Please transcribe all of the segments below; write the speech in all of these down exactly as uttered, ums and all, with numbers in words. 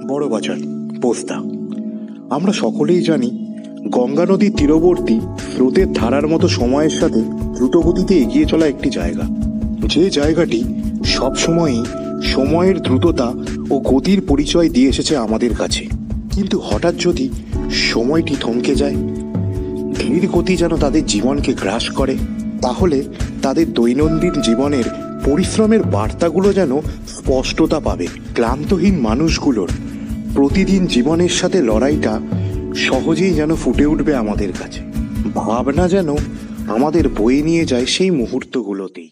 বড় বাজার, পোস্তা। আমরা সকলেই জানি গঙ্গা নদীর তীরবর্তী স্রোতের ধারার মতো সময়ের সাথে দ্রুতগতিতে এগিয়ে চলা একটি জায়গা, যে জায়গাটি সবসময়ই সময়ের দ্রুততা ও গতির পরিচয় দিয়ে এসেছে আমাদের কাছে। কিন্তু হঠাৎ যদি সময়টি থমকে যায়, ধীর গতি যেন তাদের জীবনকে গ্রাস করে, তাহলে তাদের দৈনন্দিন জীবনের পরিশ্রমের বার্তাগুলো যেন স্পষ্টতা পাবে। ক্লান্তহীন মানুষগুলোর প্রতিদিন জীবনের সাথে লড়াইটা সহজেই যেন ফুটে উঠবে আমাদের কাছে। ভাবনা যেন আমাদের বয়ে নিয়ে যায় সেই মুহূর্তগুলোতেই।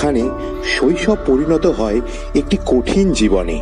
যেখানে শৈশব পরিণত হয় একটি কঠিন জীবনে।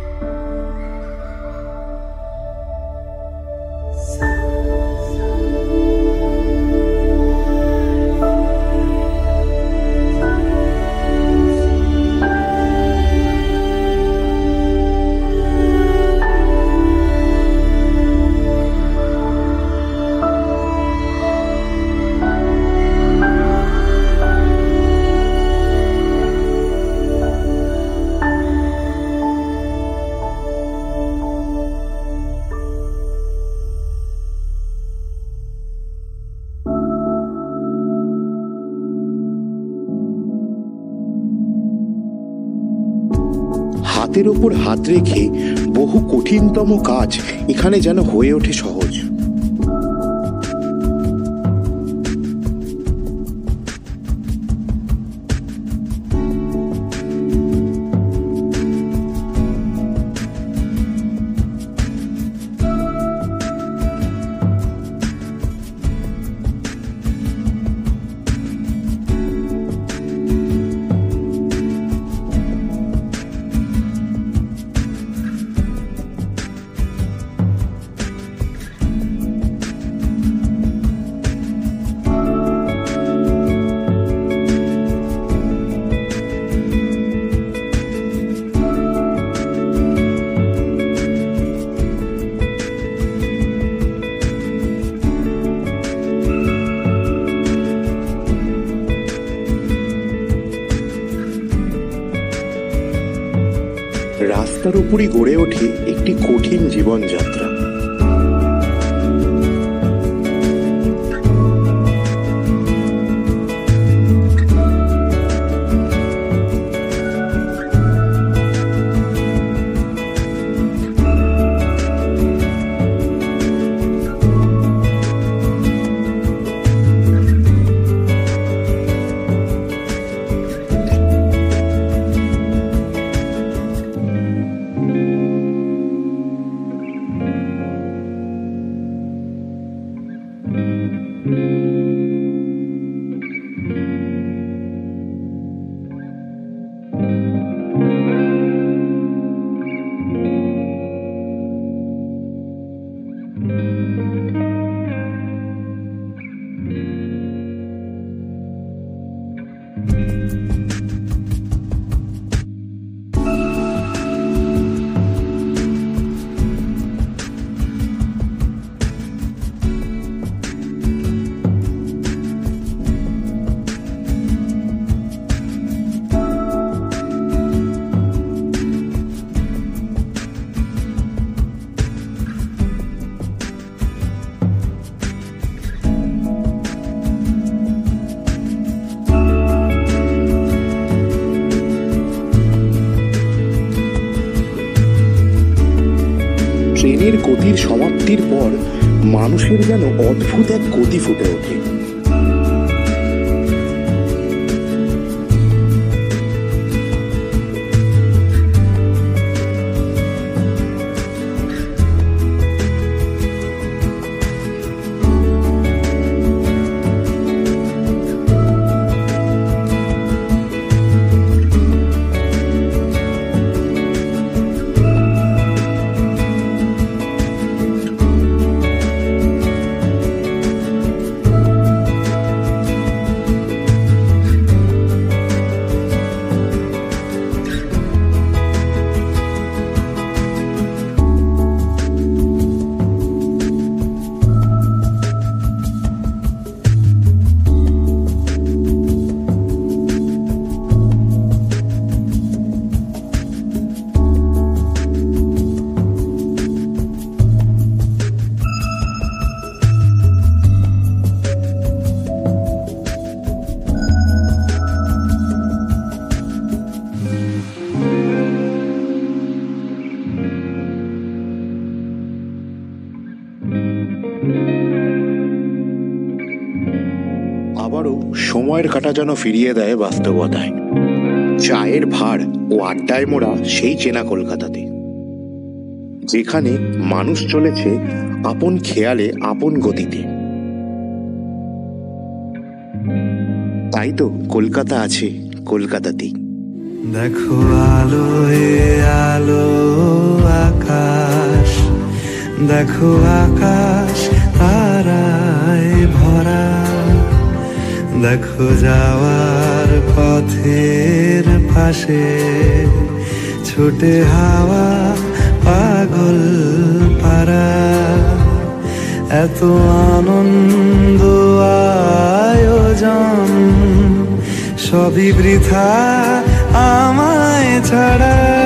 হাতের ওপর হাত রেখে বহু কঠিনতম কাজ এখানে যেন হয়ে ওঠে সহজ। রাস্তার উপরই গড়ে ওঠে একটি কঠিন জীবনযাত্রা। ট্রেনের গতির সমাপ্তির পর মানুষের যেন অদ্ভুত এক গতি ফুটে ওঠে। আবারও সময়ের কাঁটা যেন ফিরিয়ে দেয় বাস্তবতায়, চায়ের ভার ও আড্ডায় মোড়া সেই চেনা কলকাতাতে, যেখানে মানুষ চলেছে আপন খেয়ালে আপন গতিতে। তাই তো কলকাতা আছে কলকাতাতেই। দেখো আলো এ আলো আকাশ, দেখো আকাশ তারায় ভরা, দেখো যাওয়ার পথের পাশে ছুটে হাওয়া পাগল পারা। এত আনন্দ আয়োজন সবই বৃথা আমায় ছাড়া।